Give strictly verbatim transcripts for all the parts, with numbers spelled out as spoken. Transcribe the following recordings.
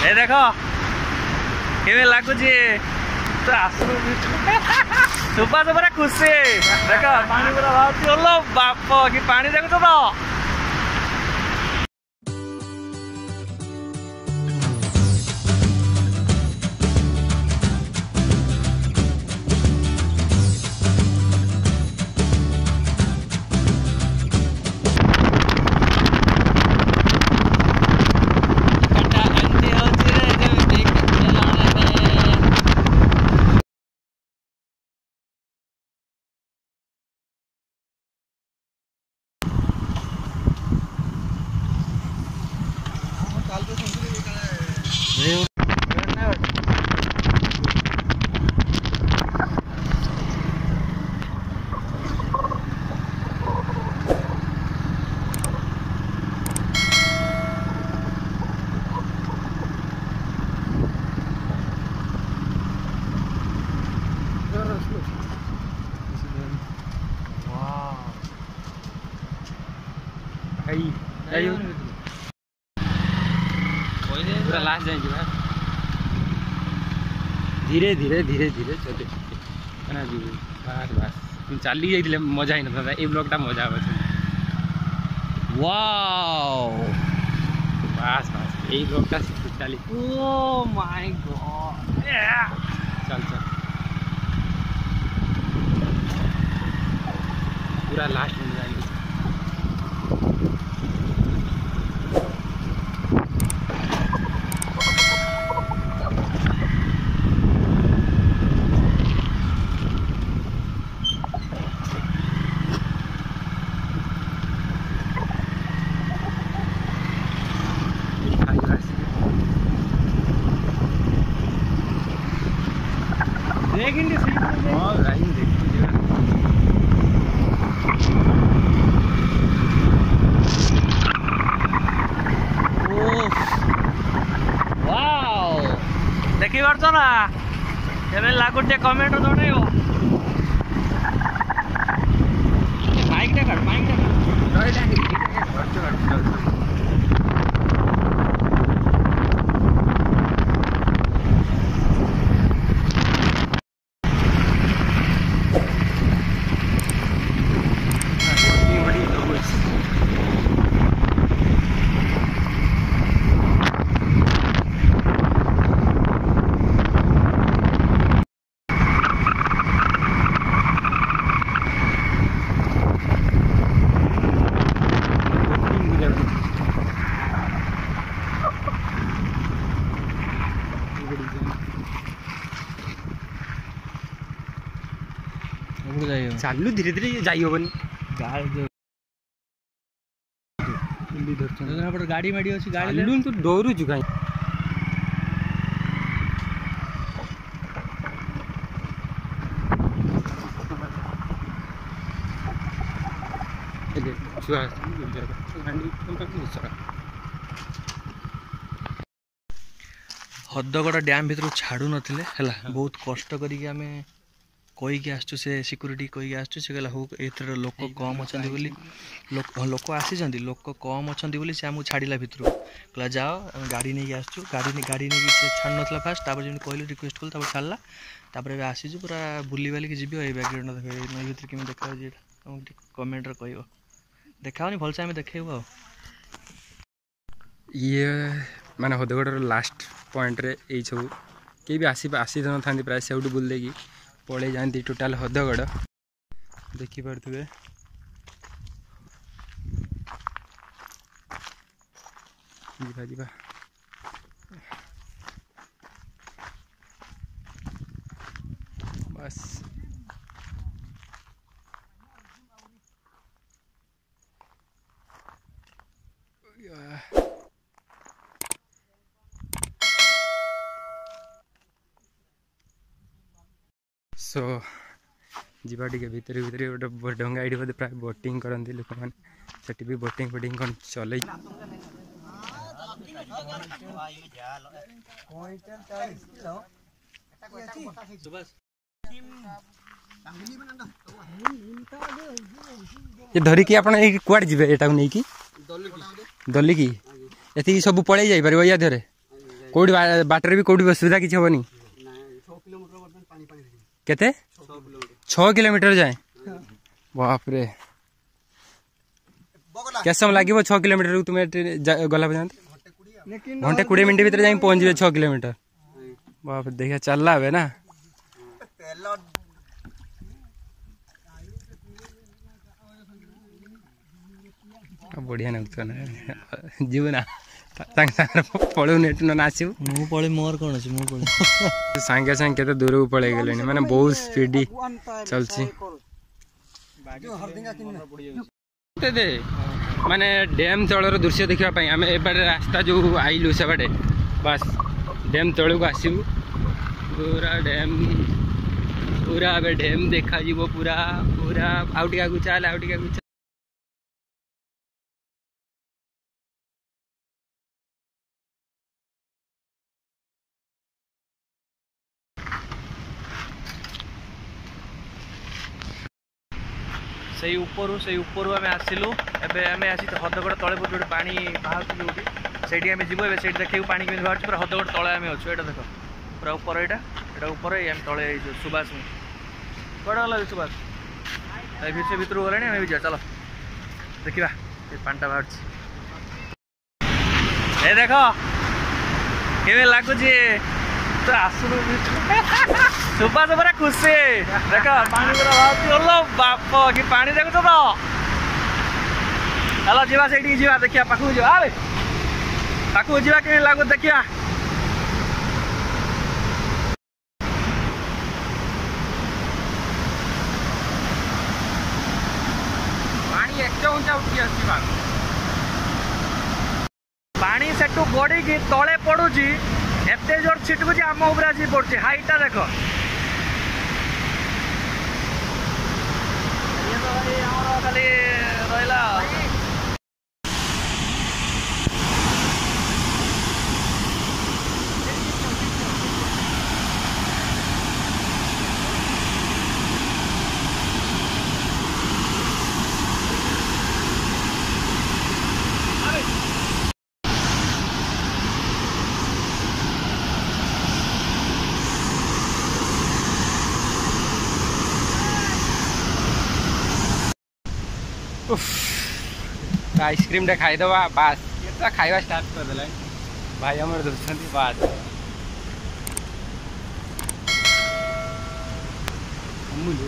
ए देख केमी लगुच तो आसू सुबास पूरा खुशी देख पानी पूरा बाहर बाप कि पानी देखु तो पूरा लास्ट जाएंगे भाई धीरे धीरे धीरे धीरे चलते बस बस तुम चली जाइए मजा ही ना ये ब्लॉगटा मजा आवे वाओ बस बस यही ब्लॉगटा चली ओ माय गॉड चल चल पूरा लास्ट में जाएंगे देखेंगे सही हाँ राइम देखिए वाओ देखी पार्छ ना केबे लागुटे कमेंट जणैयो माइक टा काट माइक टा काट चालू धीरे धीरे जाई होबनी गाड़ी माड़ी अच्छी गाड़ी तू डरू छु कहीं हदगड़ डैम भीतर छाड़ू नथिले हला बहुत कष्ट करिके आमे कहीकि आसचु से सिक्यूरीटी कहीकि आसचु से कहला हो एथर लोक कम अछंती बोली लोक लोक आसी जंदी लोक कम अछंती बोली से हमु छाड़िला भितरु कहला जाओ गाड़ी नै आसचु गाड़ी गाड़ी नै से छाड़ नथला फास्ट तापर जेन कहले रिक्वेस्ट कल तापर छाड़ला तापर आसी छु पूरा बुली वाली के जिबियो ए बैकग्राउंड देखे नै भितर कि देखा जे हम कमेंट रे कहइबो देखाओनी भलसे हम देखेबो ये माने हदगड़ लास्ट पॉइंट रे ए सब के भी आसी आसी न थांदी प्राय सेउड बुल देगी पड़े जाती टोटाल हदगड़ देखी पारे जीवा जीवा बस सो जीवा टे भितर भितर गोटे डंगा ये बोधे प्राय बोटिंग करती लोक मैंने भी बोटिंग फोटिंग कौन चल ये धरिकी आप कुआड़े जी एटा नहीं कि दलिकी ये सब पड़े जापर या देहरे कोडी बाटर भी कोडी असुविधा किसी हेनी केते छह किलोमीटर जाए बाप रे क्या समय लगे छह किलोमीटर तुम्हें गला घंटे कोड़े मिनट भीतर जाए पहुंच छह किलोमीटर बाप देखिए चलला है ना बढ़िया नाचुना जीव ना पलू नेट नाचू मु पळे मोर कोन अछि मु पळे सांगे सांगे केते दूर को पळे गेले माने बहुत स्पीडी चलछि दे माने डैम तळर दृश्य देखिबा पई हमें एबारे रास्ता जो आइलु से बाटे बस डैम तळु को आसीबु पूरा डैम पूरा बे डैम देखा जीवो पूरा पूरा आउटिका को चल आउटिका को से ऊपर से ऊपर आम आसिलु एबे आम आसी हदगड़ तले जो पानी बाहर जो से जीव ए से देखिए पानी केमी बाहर पूरा हदगड़ तले आम अच्छे यहाँ देख पूरा ऊपर यहाँ यहाँ ऊपर आम तले सुभाष कौन गला सुभाष से भितर गलानी आम भी जा चलो देखा पानीटा बाहर ए देख केमी लगुच तो आसुनु सुभाष पूरा खुशी देख पानी पूरा बाहर बाप कि पानी देखु तो चलो जीवा से जीवा देखिया पाखु जीवा अरे पाखु जीवा के लागु देखिया पानी एक ऊंचा उठी आसी पानी सेटू गड़ी की तले पड़ुची एते जोर छिटकुची आम उपर आसी पड़ुची हाइटा देख खाली रहा आइसक्रीम टा खाईदवा बास खाଇବା स्टार्ट कर देला भाई हमर दोस्तंती बात अमूल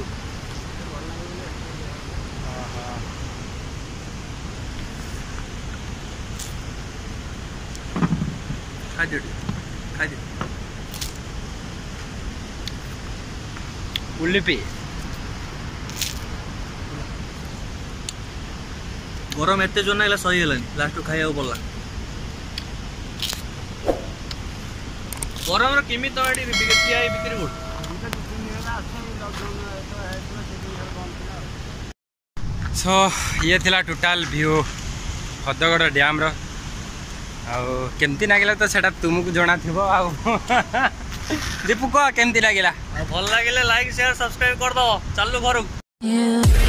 खादे खादे उल्लिपी गरम एत जो ना सही गलानी लास्ट खाया पड़ा गरम केमी तो ये बिक्री गोट सो ये थिला टोटाल व्यू हदगड़ डैम रो केमती लगे तो सेटा तुमको जना थी दीपू कह केमती लगे भल लगे लाइक शेयर सब्सक्राइब कर दो चलू घर